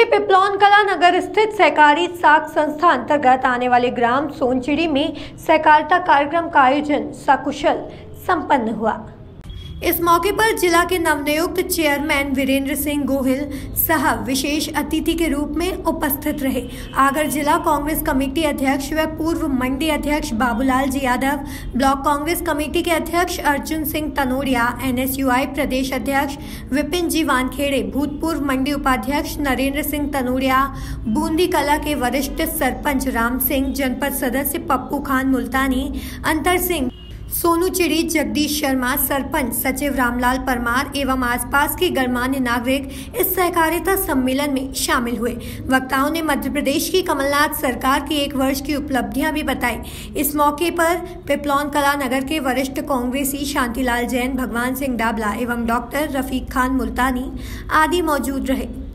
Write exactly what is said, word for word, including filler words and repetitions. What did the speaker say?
पिपलौन कला नगर स्थित सहकारी साख संस्था अंतर्गत आने वाले ग्राम सोनचिड़ी में सहकारिता कार्यक्रम का आयोजन सकुशल संपन्न हुआ। इस मौके पर जिला के नवनियुक्त चेयरमैन वीरेंद्र सिंह गोहिल साहब विशेष अतिथि के रूप में उपस्थित रहे। आगर जिला कांग्रेस कमेटी अध्यक्ष व पूर्व मंडी अध्यक्ष बाबूलाल जी यादव, ब्लॉक कांग्रेस कमेटी के अध्यक्ष Arjun Singh Tanoria, N S U I प्रदेश अध्यक्ष विपिन जी वानखेड़े, भूतपूर्व मंडी उपाध्यक्ष नरेंद्र सिंह तनोरिया, बूंदी कला के वरिष्ठ सरपंच राम सिंह, जनपद सदस्य पप्पू खान मुल्तानी, अंतर सिंह, सोनू चिड़ी, जगदीश शर्मा, सरपंच सचिव रामलाल परमार एवं आसपास के गणमान्य नागरिक इस सहकारिता सम्मेलन में शामिल हुए। वक्ताओं ने मध्य प्रदेश की कमलनाथ सरकार की एक वर्ष की उपलब्धियां भी बताई। इस मौके पर पिपलौन कला नगर के वरिष्ठ कांग्रेसी शांतिलाल जैन, भगवान सिंह डाबला एवं डॉक्टर रफीक खान मुल्तानी आदि मौजूद रहे।